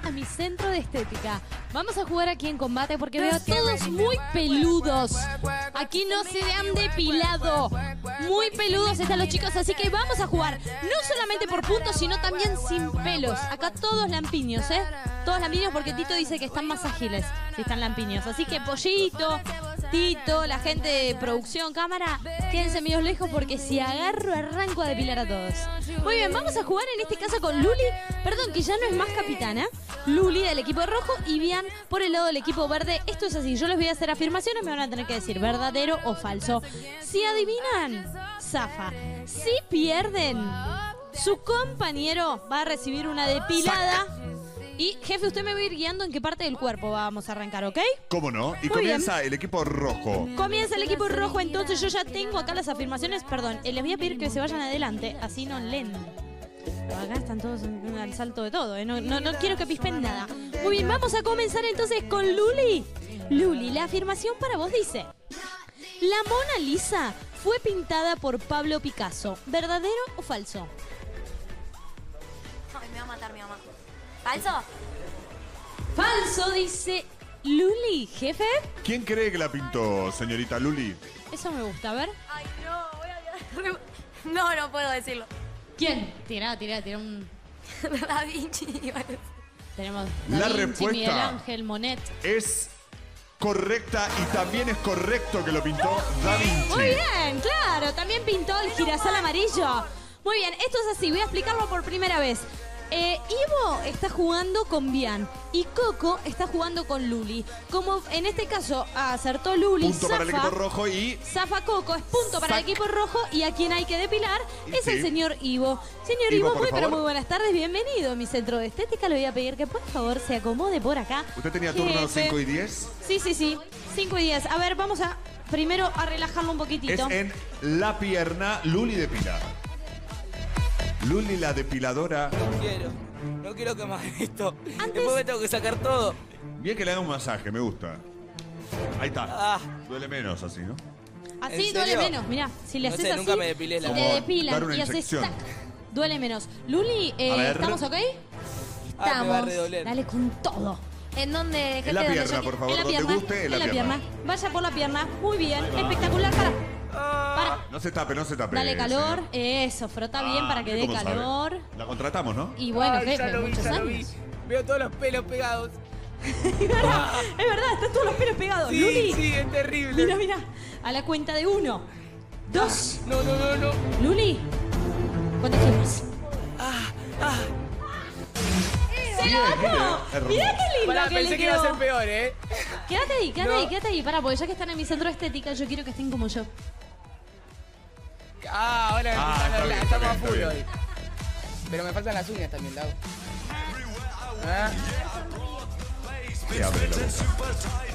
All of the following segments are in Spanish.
a mi centro de estética. Vamos a jugar aquí en combate porque veo a todos muy peludos. Aquí no se han depilado. Muy peludos están los chicos, así que vamos a jugar. No solamente por puntos, sino también sin pelos. Acá todos lampiños, ¿eh? Todos lampiños porque Tito dice que están más ágiles si están lampiños. Así que Pollito, Tito, la gente de producción, cámara, quédense medio lejos porque si agarro, arranco a depilar a todos. Muy bien, vamos a jugar en este caso con Luli, perdón, que ya no es más capitana. Luli del equipo rojo y Bian por el lado del equipo verde. Esto es así, yo les voy a hacer afirmaciones, me van a tener que decir verdadero o falso. Si adivinan, zafa. Si pierden, su compañero va a recibir una depilada. Y, jefe, usted me va a ir guiando en qué parte del cuerpo vamos a arrancar, ¿ok? ¿Cómo no? Y Muy comienza el equipo rojo. Comienza el equipo rojo, entonces yo ya tengo acá las afirmaciones. Perdón, les voy a pedir que se vayan adelante, así no leen. Acá están todos al salto de todo, ¿eh? No quiero que pispen nada. Muy bien, vamos a comenzar entonces con Luli. Luli, la afirmación para vos dice: la Mona Lisa fue pintada por Pablo Picasso. ¿Verdadero o falso? Ay, me va a matar mi mamá. ¿Falso? Falso, dice Luli. ¿Jefe? ¿Quién cree que la pintó, señorita Luli? Eso me gusta, a ver. Ay, no, voy a... No puedo decirlo. ¿Quién? Tira un... Da Vinci. Tenemos La Da Vinci, respuesta Miguel Ángel, Monet. Es correcta y también es correcto que lo pintó Da Vinci. Muy bien, claro. También pintó el girasol amarillo. Muy bien, esto es así. Voy a explicarlo por primera vez. Ivo está jugando con Bian y Coco está jugando con Luli. Como en este caso acertó Luli, Punto para el equipo rojo y... zafa Coco, es punto para el equipo rojo y a quien hay que depilar es el señor Ivo. Señor Ivo, por favor. muy buenas tardes, bienvenido a mi centro de estética. Le voy a pedir que por favor se acomode por acá. ¿Usted tenía turno Jefe. 5 y 10? Sí, 5 y 10. A ver, vamos a primero a relajarlo un poquitito. Es en la pierna, Luli depila. Luli la depiladora. No quiero que me hagan esto. Antes- Después me tengo que sacar todo. Bien que le haga un masaje, me gusta. Ahí está. Ah. Duele menos así, ¿no? Así ¿En duele serio? menos, mirá, si le No haces sé, así, nunca me depilé la te verdad. depilan Dar una y haces inyección. tac, duele menos. Luli, A ver. ¿estamos ok? Ah, me va a Estamos. redoler. Dale con todo. ¿En dónde? En la Gente, pierna, donde yo- por favor. En la Donde pierna, guste, en la pierna. Vaya por la pierna. Muy bien, espectacular. Para. No se tape, no se tape. Dale calor. señor. Eso, frota bien para que dé ¿cómo sabe? calor. La contratamos, ¿no? Y bueno, Ay, jefe, ya lo vi, muchos ya lo vi. años. Veo todos los pelos pegados. Es verdad, están todos los pelos pegados. Sí, Luli, sí, es terrible. mira. A la cuenta de 1, 2. No. Luli, ¿cuántos quieres? ¡Se lo bajó! hermoso. Mirá qué lindo Pará, que pensé le que iba a ser quedó. peor, ¿eh? Quédate ahí, No. quédate ahí. Pará, porque ya que están en mi centro de estética, yo quiero que estén como yo. Ah, ahora me Ah, empiezan a está hablar. bien, Estamos a está full bien, hoy. Pero me faltan las uñas también, Lau. ¿Ah? Sí, abre la boca.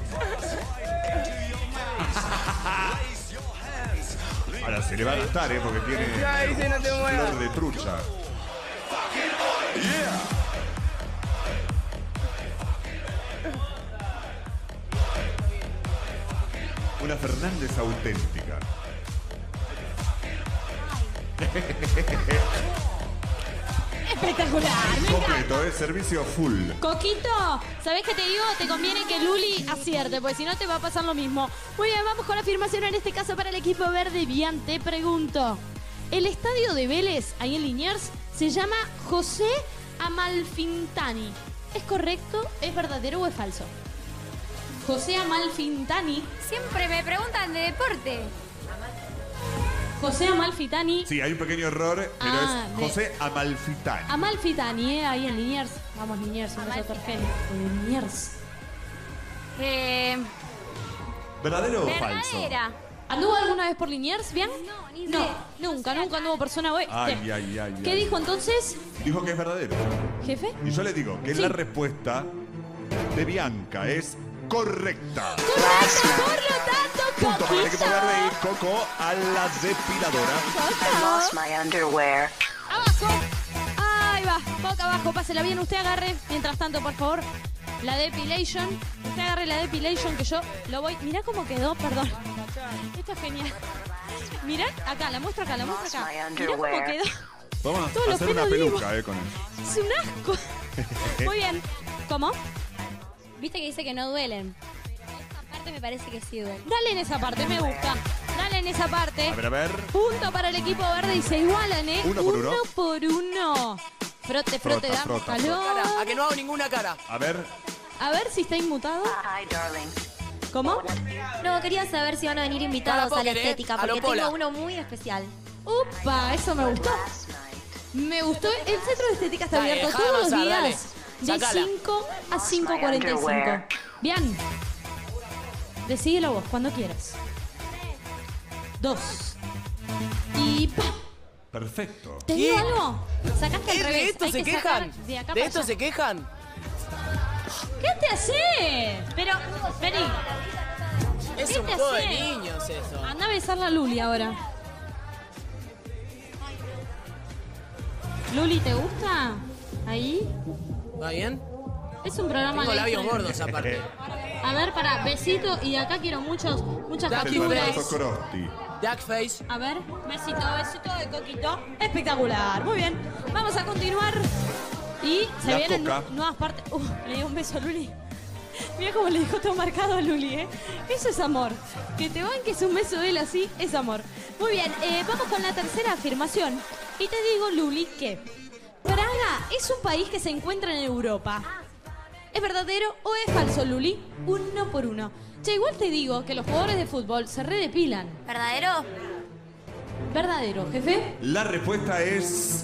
Ahora se le va a gastar, porque tiene Ya, dice, no te muevas. flor de trucha. Una Fernández auténtica. Espectacular, me encanta. Completo, servicio full. Coquito, ¿sabés qué te digo? Te conviene que Luli acierte, porque si no te va a pasar lo mismo. Muy bien, vamos con la afirmación en este caso para el equipo verde. Bien, te pregunto. El estadio de Vélez, ahí en Liniers, se llama José Amalfitani. ¿Es correcto, es verdadero o es falso? José Amalfitani. Siempre me preguntan de deporte. José Amalfitani. Sí, hay un pequeño error, pero Ah, es de- José Amalfitani. Amalfitani, ahí en Liniers. Vamos, Liniers, un beso a Torgel. Liniers. ¿Verdadero o falso? Verdadera. ¿Anduvo alguna vez por Liniers, bien? No, ni No, sé. nunca anduvo por zona oeste. Ay. ¿Qué dijo entonces, Dijo que es verdadero. jefe? Y yo le digo que Sí. la respuesta de Bianca es correcta. Correcto, por lo tanto, Punto para el equipo Coquito. verde y Coco a la depiladora. Coco. Lost my underwear. Abajo. Ahí va, boca abajo, pásela bien. Usted agarre, mientras tanto, por favor, la depilation. Usted agarre la depilation que yo lo voy... Mirá cómo quedó, perdón. Esto es genial. Mirá, acá, la muestro acá, la muestro acá. Mirá cómo quedó. Vamos Todos a los hacer una pelos peluca con eso. Es un asco. Muy bien. ¿Cómo? Viste que dice que no duelen. Esta parte me parece que sí duele. Dale en esa parte, me gusta. Dale en esa parte. A ver. Punto para el equipo verde y se igualan, ¿eh? Uno por uno. Uno por uno. Frote, Frota, damos frota, calor. Cara, a que no hago ninguna cara. A ver. A ver si está inmutado. ¿Cómo? No, quería saber si van a venir invitados Para a la póker, estética, a lo porque Pola. tengo uno muy especial. Upa, eso me gustó. Me gustó. El centro de estética está Dale, abierto dejá de todos los avanzar, días de Sacala. 5 a 5:45. Bien. Decídelo vos, cuando quieras. 2. Y ¡pa! Perfecto. ¿Te digo algo? Sacaste al ¿De revés. esto Hay se que sacar quejan? de acá ¿De para esto allá. se quejan? ¿Qué te hace? Pero, vení. Es ¿Qué un te juego de hace? niños eso. Anda a besar a Luli ahora. Luli, ¿te gusta? Ahí. ¿Va bien? Es un programa Tengo de labios esto. gordos aparte. A ver, para, besito. Y de acá quiero muchas Dale, El capturas. Barbazo Crosti. Duck face. A ver, besito de coquito. Espectacular. Muy bien. Vamos a continuar. Y se La vienen coca. nuevas partes. Le dio un beso a Luli. Mira cómo le dijo todo marcado a Luli, ¿eh? Eso es amor. Que te banques un beso de él así es amor. Muy bien, vamos con la tercera afirmación. Y te digo, Luli, que Praga es un país que se encuentra en Europa. ¿Es verdadero o es falso, Luli? Uno por uno. Che, igual te digo que los jugadores de fútbol se redepilan. ¿Verdadero? ¿Verdadero, jefe? La respuesta es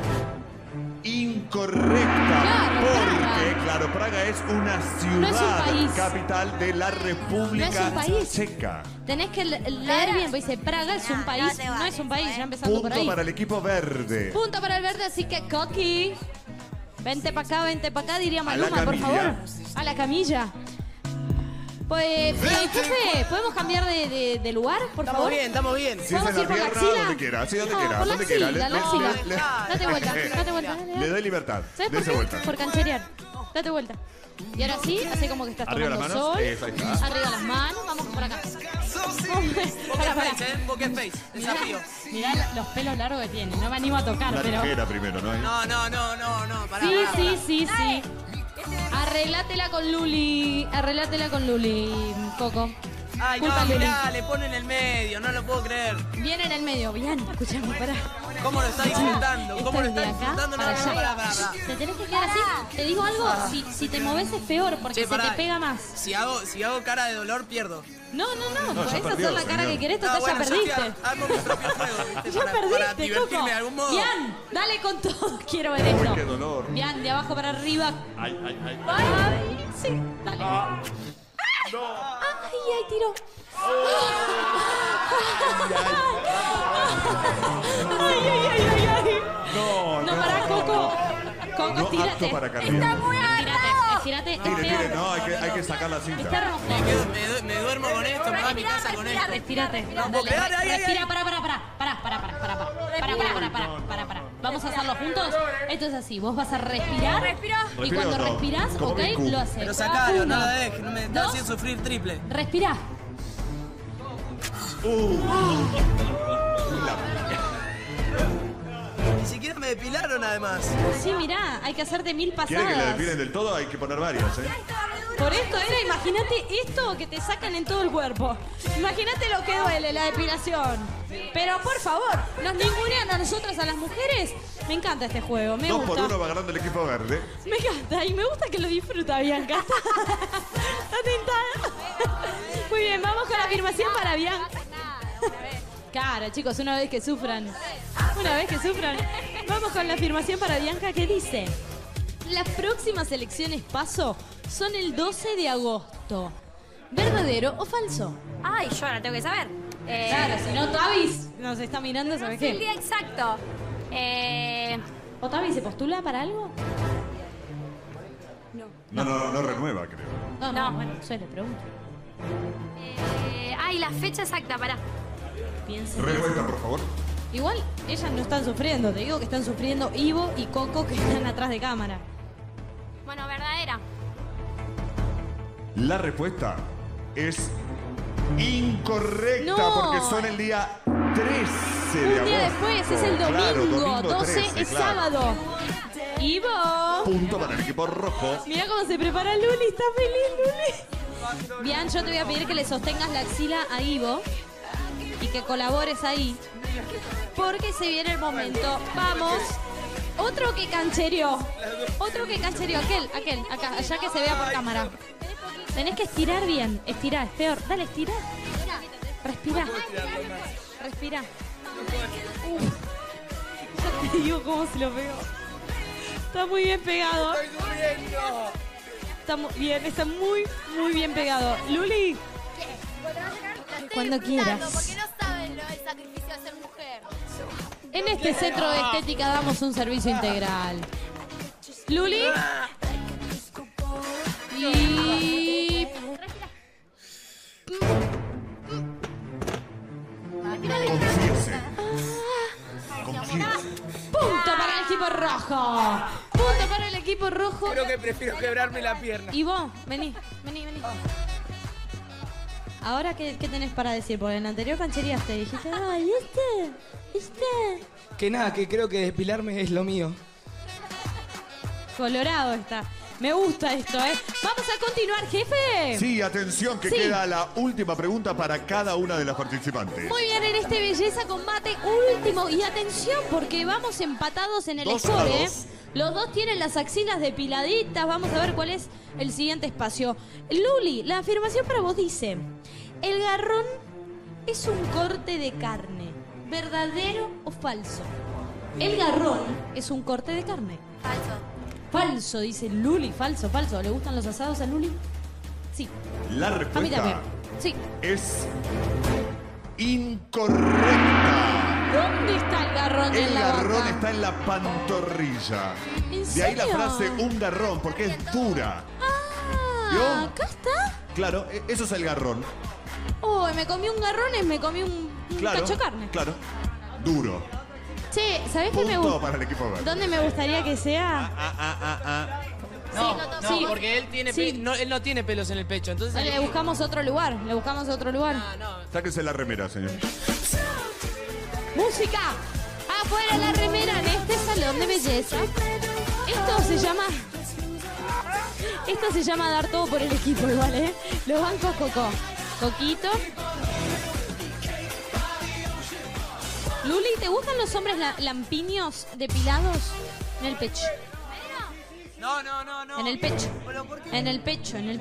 incorrecta. Claro, porque, Praga. claro, Praga es una No es un ciudad país. capital de la República No es un país. Checa. Tenés que leer bien, porque dice Praga es un No, país, no te no vayas, es un país, ya empezando por Punto ahí. para el equipo verde. Punto para el verde, así que Coqui. Vente para acá, diría A la Maluma, por camilla. favor. A la camilla. Pues, jefe, ¿podemos cambiar de lugar, por Estamos favor? bien, estamos bien. Si es ¿Podemos en la ir por la pierna, axila? donde quiera. Sí, donde No, quiera. por la Donde quiera. axila, la axila. Date vuelta, date vuelta. Le doy libertad. ¿Sabes por Dese qué? vuelta. Por cancherear. Date vuelta. Y ahora sí, así como que estás Arriba tomando las manos. sol. Eso, ahí está. Arriba las manos. Vamos por acá. Poker face, Poker face. Desafío. Mirá los pelos largos que tiene. No me animo a tocar, La pero... tijera primero, ¿no? No. Pará, Sí, pará, sí, pará. sí, sí. Arreglátela con Luli. Arreglátela con Luli, Coco. Ay, Culpa no, Luli. mirá, le pone en el medio, no lo puedo creer. Viene en el medio. Bien, escuchame, pará. ¿Cómo lo está disfrutando? ¿Cómo lo Esto está es de acá disfrutando? No, para no, allá. pará. Te tenés que quedar así. Te digo algo, si te moves es peor porque Che, se pará. te pega más. Si hago cara de dolor, pierdo. No, ya podés perdió, hacer la cara señor. que querés, Ah, total bueno, ya yo perdiste. armo mi propio juego, ¿viste? Ya para perdiste, divertirme Coco. de algún modo. Bien, dale con todo. Quiero ver Uy, esto. qué dolor. Bien, de abajo para arriba. Ay. Ay, sí, dale. Ay, tiró. Ay. No, No, pará, Coco. Coco, No estírate. apto para cambiar. Estírate. Tire, no, hay que sacar la cinta. Está hermoso. Me duermo con esto, me voy a mi casa con esto. Estírate. puedo creer, ay, ay, Respira, para. Vamos a hacerlo juntos. Esto es así. Vos vas a respirar. Y Respire cuando o no. respirás, Como ok, Miku. lo haces. Pero sacalo, Uno, no la dejes, no me está dos, haciendo sufrir triple. respirá. Ni siquiera me depilaron además. Sí, mirá, hay que hacerte 1000 ¿Quiere que le pasadas. depilen del todo? Hay que poner varias, ¿eh? Por esto era, imagínate esto que te sacan en todo el cuerpo. Imagínate lo que duele la depilación. Pero por favor, nos ningunean a nosotras, a las mujeres. Me encanta este juego, me 2 por gusta. 1 va ganando el equipo verde. Me encanta y me gusta que lo disfruta Bianca. Está tentada. Muy bien, vamos con la afirmación para Bianca. Claro, chicos, una vez que sufran. Vamos con la afirmación para Bianca que dice: las próximas elecciones PASO son el 12 de agosto. ¿Verdadero o falso? Ay, yo ahora tengo que saber. Claro, si no, Tavis nos está mirando, ¿sabes El qué? día exacto. ¿O Tavis se postula para algo? No renueva, creo. No, bueno, eso le pregunto. Ay, la fecha exacta, pará. Piensen. Respuesta, por favor. Igual ellas no están sufriendo, te digo que están sufriendo Ivo y Coco que están atrás de cámara. Bueno, verdadera. La respuesta es incorrecta No. porque son el día 13 de agosto. Un día después, es el domingo, Claro, domingo 12 13, es claro. sábado. Ivo. Punto para el equipo rojo. Mira cómo se prepara Luli, está feliz Luli. Bien, yo te voy a pedir que le sostengas la axila a Ivo y que colabores ahí. Porque se viene el momento. Vamos. Otro que canchereó. Otro que canchereó. Aquel, acá, allá que se vea por cámara. Tenés que estirar bien. Estirar, es peor. Dale, estira. Respira. Respira. Ya te digo cómo se lo pegó. Está muy bien pegado. Está muy bien pegado. Luli. Cuando quieras. Porque no saben el sacrificio de ser mujer. En este centro de estética damos un servicio integral. Luli. Y... Confiese. Confiese. Punto para el equipo rojo. Punto para el equipo rojo. Creo que prefiero quebrarme la pierna. Y vos, vení. Ahora, ¿qué tenés para decir? Porque en la anterior cancherías te dijiste, ay, ¿viste? Que nada, que creo que depilarme es lo mío. Colorado está. Me gusta esto, ¿eh? Vamos a continuar, jefe. Sí, atención, que Sí. queda la última pregunta para cada una de las participantes. Muy bien, en este belleza combate último. Y atención, porque vamos empatados en el 2 score, a ¿eh? 2. Los dos tienen las axilas depiladitas. Vamos a ver cuál es el siguiente espacio. Luli, la afirmación para vos dice: el garrón es un corte de carne. ¿Verdadero o falso? El garrón es un corte de carne. Falso. Falso, dice Luli. Falso. ¿Le gustan los asados a Luli? Sí. La A mí respuesta también. Sí. es incorrecta. ¿Dónde está el garrón El en la garrón vaca? está en la pantorrilla. ¿En De ahí la serio? frase un garrón, porque es dura. ¿Vio? Ah, acá está. Claro, eso es el garrón. Oh, me comí un garrón y me comí un Claro. cacho de carne. Claro. Duro. Che, ¿sabés qué me Punto gusta? para el equipo verde. ¿Dónde me gustaría que sea? No, sí. porque él tiene Sí. él no tiene pelos en el pecho, entonces Le buscamos otro lugar. Sáquese la remera, señor. ¡Música! Afuera la remera en este salón de belleza. Esto se llama dar todo por el equipo igual, ¿eh? Los bancos Coco. Coquito. Luli, ¿te gustan los hombres lampiños depilados? En el pecho. No. En el pecho. En el pecho. ¿En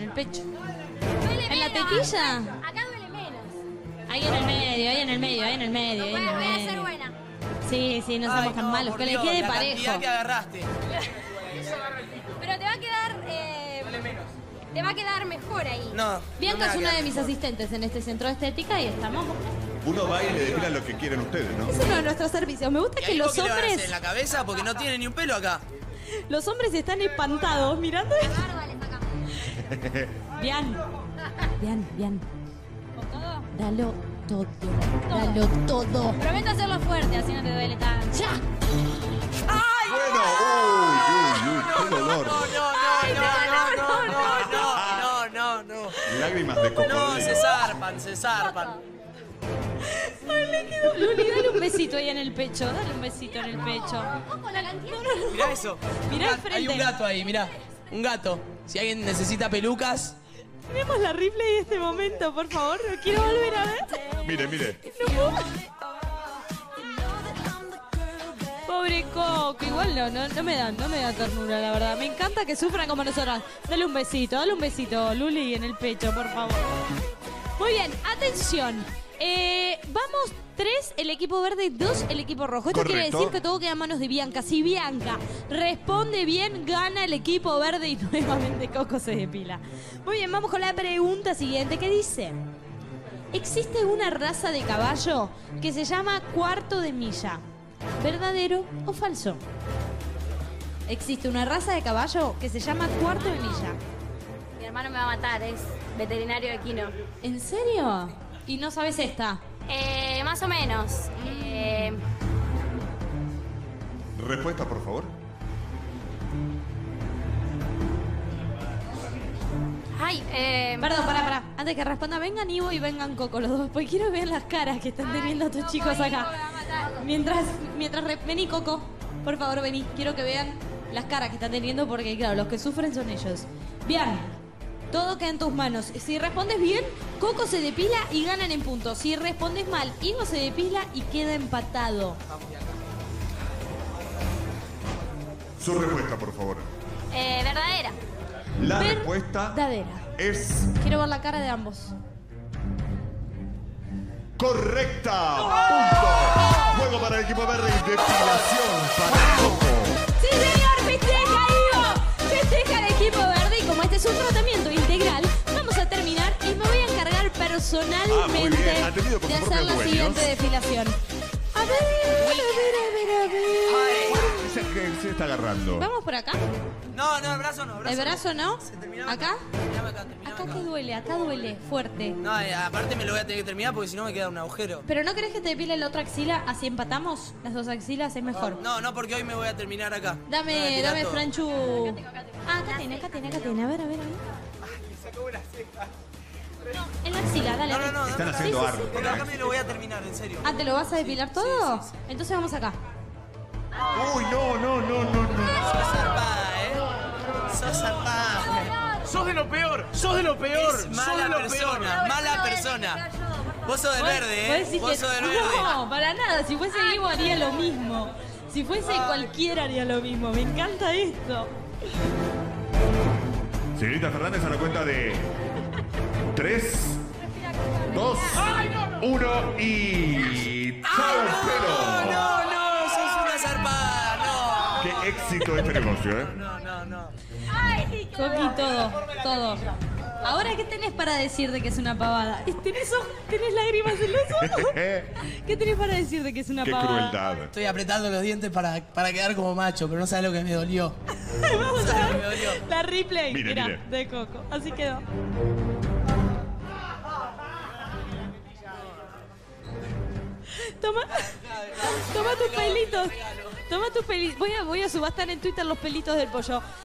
la tetilla? Acá duele menos. Ahí en el medio. Voy a ser buena. Sí, no somos tan malos. Que le quede parejo. que agarraste. Pero te va a quedar. Te va a quedar mejor ahí. No. Bianca es una de mis asistentes en este centro de estética y estamos... Uno va y le depila lo que quieren ustedes, ¿no? Es uno de nuestros servicios. Me gusta que los hombres... en la cabeza porque no tiene ni un pelo acá. Los hombres están espantados mirando... Barba le sacamos. Bien. Dalo todo. Prometo hacerlo fuerte, así no te duele tanto. ¡Ya! Bueno, uy, qué dolor. No. Lágrimas de No, cocodrilo. se zarpan. Ay, le quedó... Luli, dale un besito ahí en el pecho. Dale un besito en el pecho. Ojo, la cantidad. Mirá eso. Mirá al frente. Hay un gato ahí, mirá. Un gato. Si alguien necesita pelucas. Tenemos la replay de este momento, por favor. Lo quiero volver a ver. Mire. Pobre Coco, igual no me da ternura, la verdad. Me encanta que sufran como nosotras. Dale un besito, Luli, en el pecho, por favor. Muy bien, atención. Vamos 3 el equipo verde, 2 el equipo rojo. Esto quiere Correcto. decir que todo queda en manos de Bianca. Si Bianca responde bien, gana el equipo verde y nuevamente Coco se depila. Muy bien, vamos con la pregunta siguiente que dice: existe una raza de caballo que se llama cuarto de milla. ¿Verdadero o falso? Existe una raza de caballo que se llama cuarto de milla. Mi hermano me va a matar, es veterinario equino. ¿En serio? ¿Y no sabes esta? Más o menos. Respuesta, por favor. Perdón, pará. Antes que responda, vengan Ivo y vengan Coco los dos, porque quiero ver las caras que están teniendo estos chicos acá. Mientras vení Coco, por favor vení, quiero que vean las caras que están teniendo porque, claro, los que sufren son ellos. Bien, todo queda en tus manos. Si respondes bien, Coco se depila y ganan en puntos. Si respondes mal, Ivo se depila y queda empatado. Su respuesta, por favor. Verdadera. La respuesta Verdadera. es Quiero ver la cara de ambos. correcta. Punto. Juego para el equipo verde y depilación para Coco. ¡Sí, señor! ¡Festeja, Ivo! ¡Festeja el equipo verde! Y como este es un tratamiento integral, vamos a terminar y me voy a encargar personalmente bien. Atendido por de sus hacer la propios siguiente dueños. depilación. A ver. Se está agarrando. ¿Vamos por acá? No, el brazo no. ¿El brazo no? Se terminaba ¿Acá? Terminaba acá, terminaba Acá que duele, acá duele, fuerte. No, aparte me lo voy a tener que terminar porque si no me queda un agujero. ¿Pero no querés que te depile la otra axila? Así empatamos. Las dos axilas es mejor. No, porque hoy me voy a terminar acá. Dame, Tirá dame, todo. Franchu. Ah, acá tiene. A ver. No, en la axila, dale. No. Están dame haciendo acá. arte. Porque acá me lo voy a terminar, en serio. Ah, ¿te lo vas a depilar todo? Sí. Entonces vamos acá. Uy, no. Sos zarpada, Sos zarpada. ¡Sos de lo peor! ¡Sos de lo peor! Es mala persona, mala persona. Vos sos del Vos verde, decís Vos que- sos del verde. No, para nada. Si fuese Ivo haría lo mismo. Si fuese cualquiera haría lo mismo. Me encanta esto. Señorita Fernández a la cuenta de 3, 2, 1 y ¡chao, pelo! No, sos una zarpada, ¡Qué éxito este negocio, no. Coqui, todo. Ahora, ¿qué tenés para decir de que es una pavada? ¿Tenés lágrimas en los ojos? ¿Qué tenés para decir de que es una ¡Qué pavada? crueldad! Estoy apretando los dientes para quedar como macho, pero no sabes lo que me dolió. Vamos a ¿Sabes lo que me ver dolió? la replay. Mire, Mirá, mire. de Coco. Así quedó. Toma tus pelitos. Toma tus pelitos. Voy a subastar en Twitter los pelitos del pollo.